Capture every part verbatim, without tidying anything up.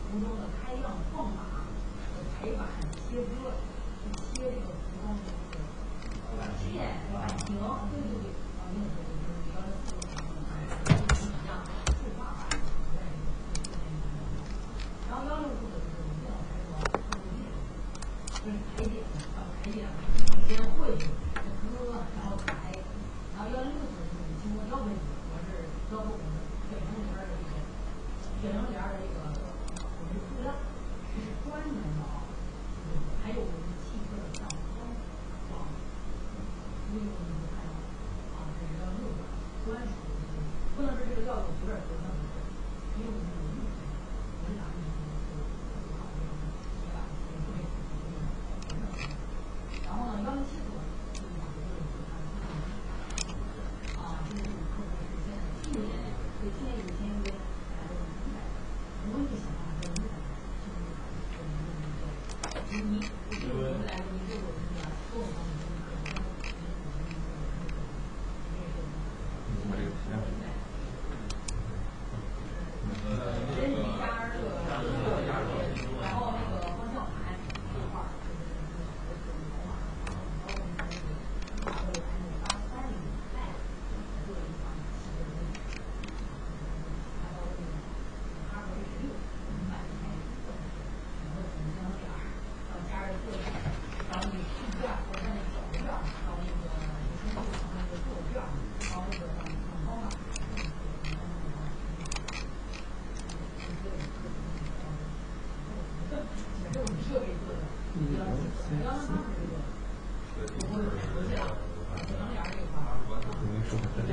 途中的开样放马、排版、切割、切这个服装的这个线、版型，对对对，啊，没有错，就是幺零四一样数画版，在这个然后幺六四的就是我们电脑开发做作业，就是排解啊排解先会歌，然后排，然后幺零六四就是经过标准组，我是标准我们水能里边的这个水能里边的这个我们塑料，这是专门的啊，还有我们汽车的上光啊，所以我们就看到啊，这是幺零六专属的，不能是这个要有有点多，那不是，因为我们有预算，文档里面有有好这种写法，也不会然后呢，幺零七四就是马上就是看啊，这是客户是现在去年对去年有签约，来的是一百，我们就想办法在一百，就是我们的一个你你就是我们来说，你对我们的做方面就是可能我们的那个那个。人体加热，然后那个方向盘这块儿就是毛马，然后我们那个马会按照八三零带做一款系列的，然后那个哈弗 H 六满台色，然后整箱帘儿，然后加热座椅，然后你副驾或者那个脚垫儿，还有那个你身后旁那个坐垫儿，然后那个很方马。这种设备做的，比较比较他们这个，我们实际上，可能俩这个话，比较，就是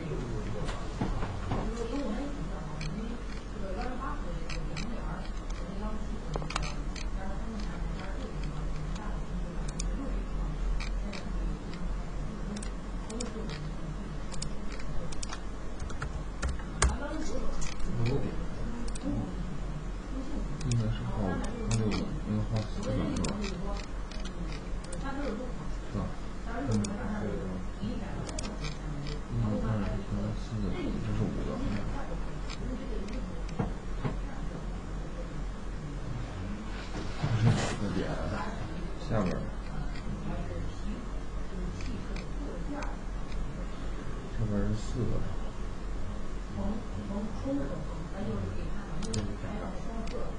因为我们也比较好，因为这个幺零八和这个两点儿和这幺七和这个，加上他们俩加上这个地方，大的就是百分之六十以上，现在可以都是我们咱刚九九， 应该是号六五，应该号四吧，是吧？是吧？嗯，对的。一二三四，这是五个。这是几个点？下边儿。这边是四个。 从从冲的时候，咱就是可以看到，就是排到双色。